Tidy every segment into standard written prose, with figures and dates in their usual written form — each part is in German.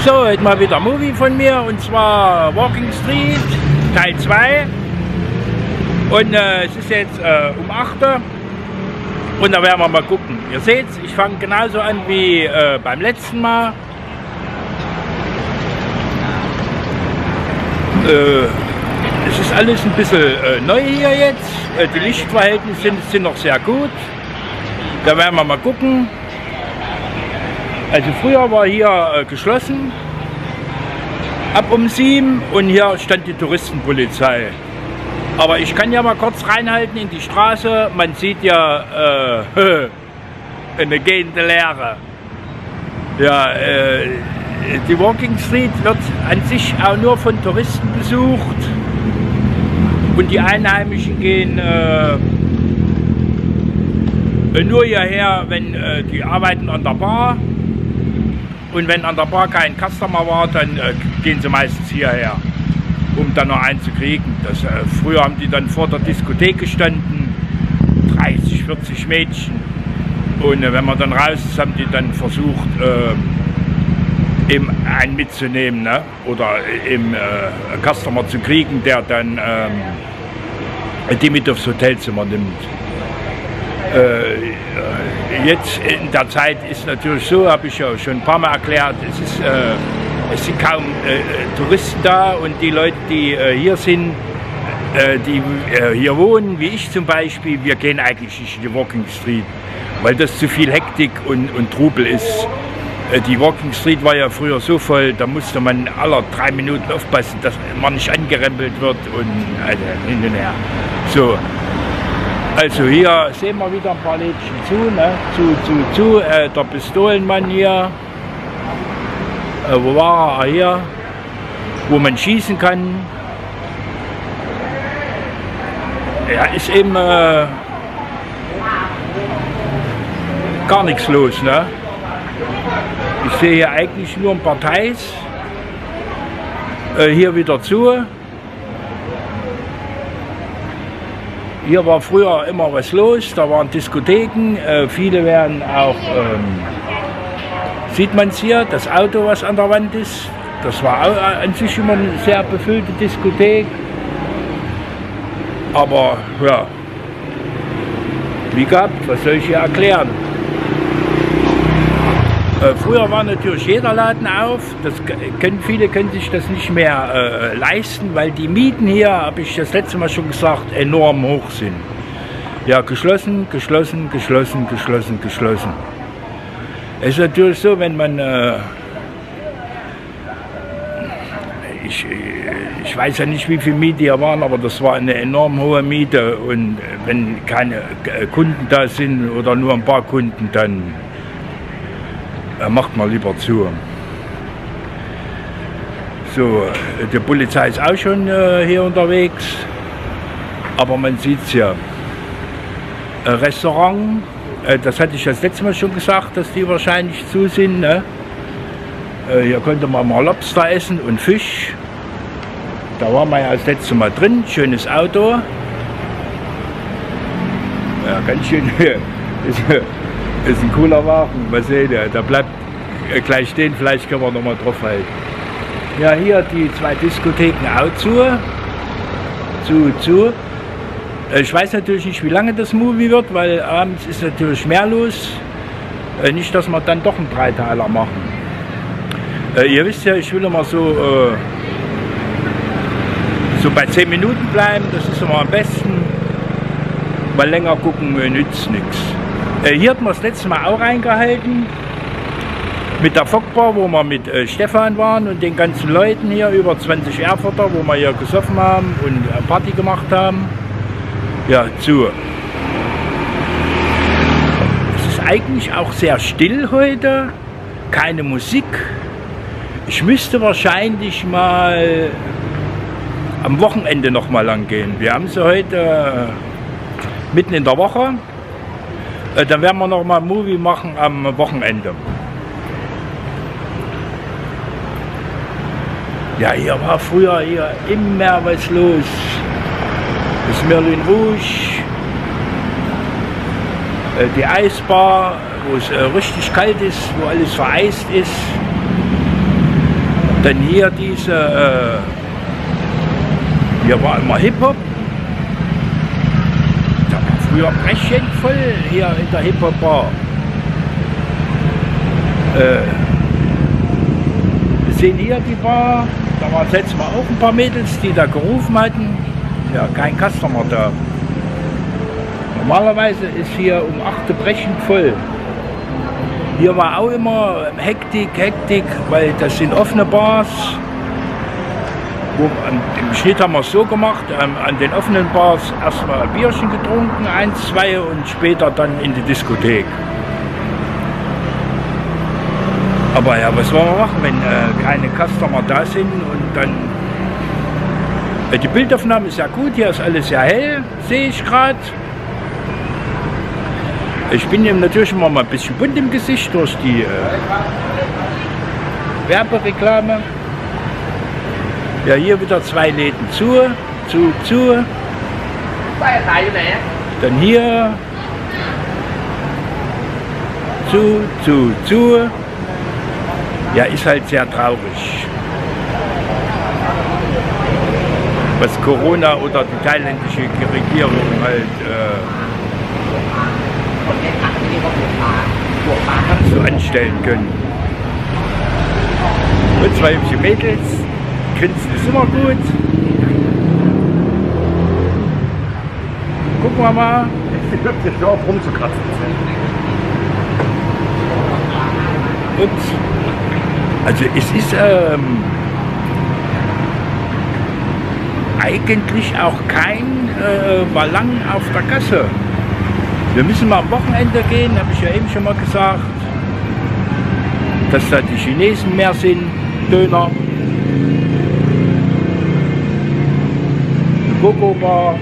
So, heute mal wieder Movie von mir, und zwar Walking Street Teil 2. Und es ist jetzt um 8 Uhr und da werden wir mal gucken. Ihr seht, ich fange genauso an wie beim letzten Mal. Es ist alles ein bisschen neu hier jetzt. Die Lichtverhältnisse sind noch sehr gut. Da werden wir mal gucken. Also früher war hier geschlossen, ab um 7, und hier stand die Touristenpolizei. Aber ich kann ja mal kurz reinhalten in die Straße, man sieht ja eine gehende Leere. Ja, die Walking Street wird an sich auch nur von Touristen besucht, und die Einheimischen gehen nur hierher, wenn die arbeiten an der Bar. Und wenn an der Bar kein Customer war, dann gehen sie meistens hierher, um dann noch einen zu kriegen. Früher haben die dann vor der Diskothek gestanden, 30, 40 Mädchen. Und wenn man dann raus ist, haben die dann versucht, eben einen mitzunehmen, ne? Oder eben einen Customer zu kriegen, der dann die mit aufs Hotelzimmer nimmt. Jetzt in der Zeit ist natürlich so, habe ich ja schon ein paar Mal erklärt, es sind kaum Touristen da, und die Leute, die hier sind, die hier wohnen, wie ich zum Beispiel, wir gehen eigentlich nicht in die Walking Street, weil das zu viel Hektik und Trubel ist. Die Walking Street war ja früher so voll, da musste man alle 3 Minuten aufpassen, dass man nicht angerempelt wird und hin und her. So. Also hier sehen wir wieder ein paar Lädchen zu, ne? Der Pistolenmann hier. Wo war er hier? Wo man schießen kann. Ja, ist eben gar nichts los, ne? Ich sehe hier eigentlich nur ein paar Thais. Hier wieder zu. Hier war früher immer was los, da waren Diskotheken, viele werden auch, sieht man es hier, das Auto, was an der Wand ist, das war auch an sich immer eine sehr befüllte Diskothek. Aber ja, wie gehabt, was soll ich hier erklären? Früher war natürlich jeder Laden auf, viele können sich das nicht mehr leisten, weil die Mieten hier, habe ich das letzte Mal schon gesagt, enorm hoch sind. Ja, geschlossen, geschlossen, geschlossen, geschlossen, geschlossen. Es ist natürlich so, wenn man, ich weiß ja nicht, wie viel Miete hier waren, aber das war eine enorm hohe Miete, und wenn keine Kunden da sind oder nur ein paar Kunden, dann macht man lieber zu. So, die Polizei ist auch schon hier unterwegs, aber man sieht es ja. Restaurant, das hatte ich das letzte Mal schon gesagt, dass die wahrscheinlich zu sind. Ne? Hier konnte man mal Lobster essen und Fisch. Da waren wir ja das letzte Mal drin, schönes Auto. Ja, ganz schön. Ist ein cooler Wagen, mal sehen, da bleibt gleich stehen, vielleicht können wir noch mal drauf halten. Ja, hier die 2 Diskotheken auch zu. Ich weiß natürlich nicht, wie lange das Movie wird, weil abends ist natürlich mehr los. Nicht, dass wir dann doch einen Dreiteiler machen. Ihr wisst ja, ich will immer so bei 10 Minuten bleiben, das ist immer am besten, weil länger gucken nützt nichts. Hier hat man das letzte Mal auch reingehalten, mit der Fockbar, wo wir mit Stefan waren und den ganzen Leuten hier, über 20 Erfurter, wo wir hier gesoffen haben und Party gemacht haben. Ja, zu. Es ist eigentlich auch sehr still heute, keine Musik. Ich müsste wahrscheinlich mal am Wochenende noch mal lang gehen. Wir haben sie heute mitten in der Woche. Dann werden wir noch mal ein Movie machen am Wochenende. Ja, hier war früher hier immer was los. Das Merlin Rouge, die Eisbar, wo es richtig kalt ist, wo alles vereist ist. Dann hier diese, hier war immer Hip-Hop. Da war früher brechend voll hier in der Hip-Hop-Bar. Wir sehen hier die Bar, da waren letztes Mal auch ein paar Mädels, die da gerufen hatten. Ja, kein Customer da. Normalerweise ist hier um 8 brechend voll. Hier war auch immer Hektik, weil das sind offene Bars. Im Schnitt haben wir es so gemacht, an den offenen Bars erstmal ein Bierchen getrunken, 1, 2 und später dann in die Diskothek. Aber ja, was wollen wir machen, wenn keine Customer da sind und dann... Die Bildaufnahme ist ja gut, hier ist alles sehr hell, sehe ich gerade. Ich bin eben natürlich immer mal ein bisschen bunt im Gesicht durch die Werbereklame. Ja, hier wieder 2 Läden zu. Dann hier zu. Ja, ist halt sehr traurig. Was Corona oder die thailändische Regierung halt so anstellen können. Und 2 hübsche Mädels, Grinsen ist immer gut. Gucken wir mal. Ich höre auf rumzukratzen. Ups. Also es ist eigentlich auch kein Ballang auf der Gasse. Wir müssen mal am Wochenende gehen, habe ich ja eben schon mal gesagt, dass da die Chinesen mehr sind, Döner, Coco-Bar.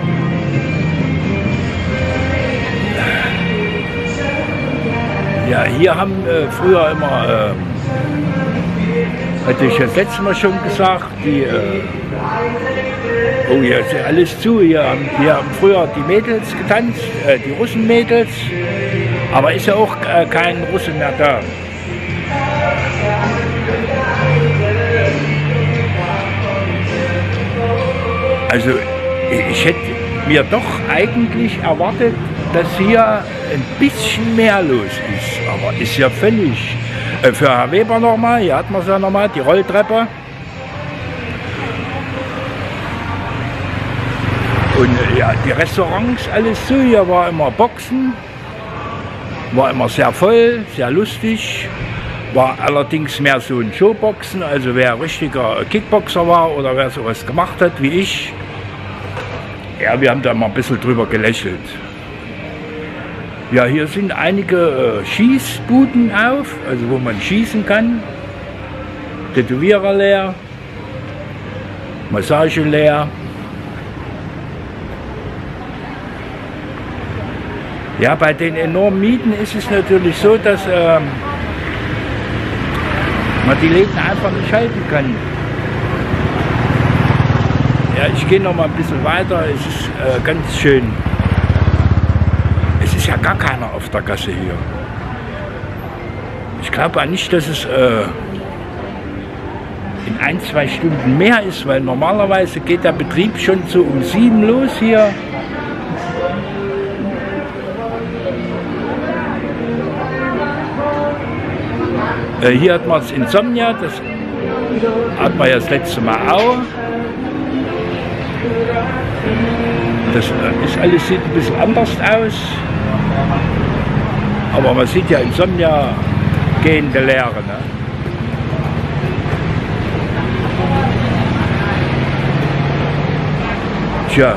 Ja, hier haben früher immer, hatte ich das letzte Mal schon gesagt, die, oh, hier ist ja alles zu, hier haben früher die Mädels getanzt, die Russenmädels, aber ist ja auch kein Russe mehr da. Also ich hätte mir doch eigentlich erwartet, dass hier ein bisschen mehr los ist, aber ist ja völlig. Für Herr Weber nochmal, hier hat man es ja nochmal, die Rolltreppe. Und ja, die Restaurants, alles zu, hier war immer Boxen, war immer sehr voll, sehr lustig, war allerdings mehr so ein Showboxen, also wer richtiger Kickboxer war oder wer sowas gemacht hat wie ich, ja, wir haben da mal ein bisschen drüber gelächelt. Ja, hier sind einige Schießbuden auf, also wo man schießen kann. Tätowierer leer, Massage leer. Ja, bei den enormen Mieten ist es natürlich so, dass man die Läden einfach nicht halten kann. Ja, ich gehe noch mal ein bisschen weiter, es ist ganz schön. Es ist ja gar keiner auf der Gasse hier. Ich glaube nicht, dass es in 1, 2 Stunden mehr ist, weil normalerweise geht der Betrieb schon so um 7 los hier. Hier hat man das Insomnia, das hat man ja das letzte Mal auch. Das ist alles, sieht ein bisschen anders aus. Aber man sieht ja Insomnia gehende Leere. Ne? Tja,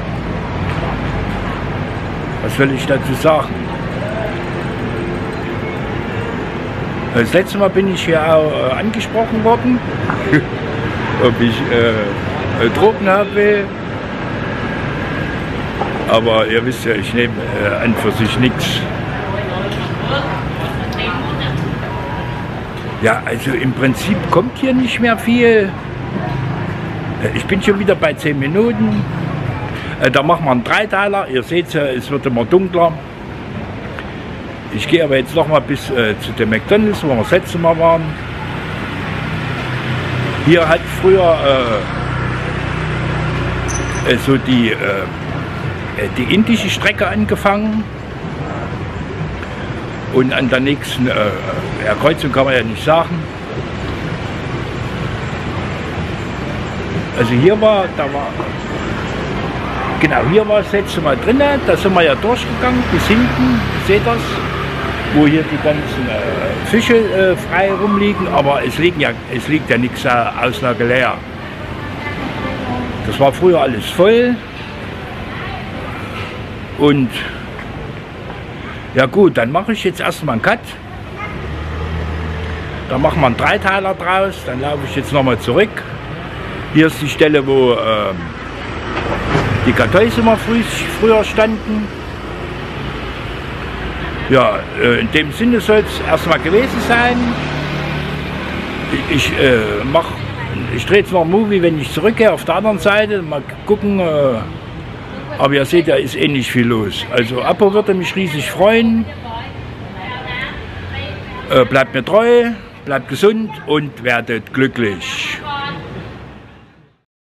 was will ich dazu sagen? Das letzte Mal bin ich hier auch angesprochen worden, ob ich Drogen haben will. Aber ihr wisst ja, ich nehme an für sich nichts. Ja, also im Prinzip kommt hier nicht mehr viel. Ich bin schon wieder bei 10 Minuten. Da machen wir einen Dreiteiler. Ihr seht ja, es wird immer dunkler. Ich gehe aber jetzt noch mal bis zu dem McDonald's, wo wir das letzte Mal waren. Hier hat früher so die indische Strecke angefangen und an der nächsten Kreuzung kann man ja nicht sagen. Also hier war, genau hier war das letzte Mal drin, da sind wir ja durchgegangen bis hinten, ihr seht das, wo hier die ganzen Fische frei rumliegen, aber es liegt ja nichts Auslage leer. Das war früher alles voll und ja gut, dann mache ich jetzt erstmal einen Cut. Da machen wir einen Dreiteiler draus, dann laufe ich jetzt nochmal zurück. Hier ist die Stelle, wo die Kartons immer früher standen. Ja, in dem Sinne soll es erstmal gewesen sein. Ich drehe jetzt noch ein Movie, wenn ich zurückgehe auf der anderen Seite. Mal gucken. Aber ihr seht, da ist eh nicht viel los. Also Abo würde mich riesig freuen. Bleibt mir treu, bleibt gesund und werdet glücklich.